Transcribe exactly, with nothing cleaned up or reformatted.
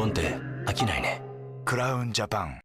本って飽きないね。 クラウンジャパン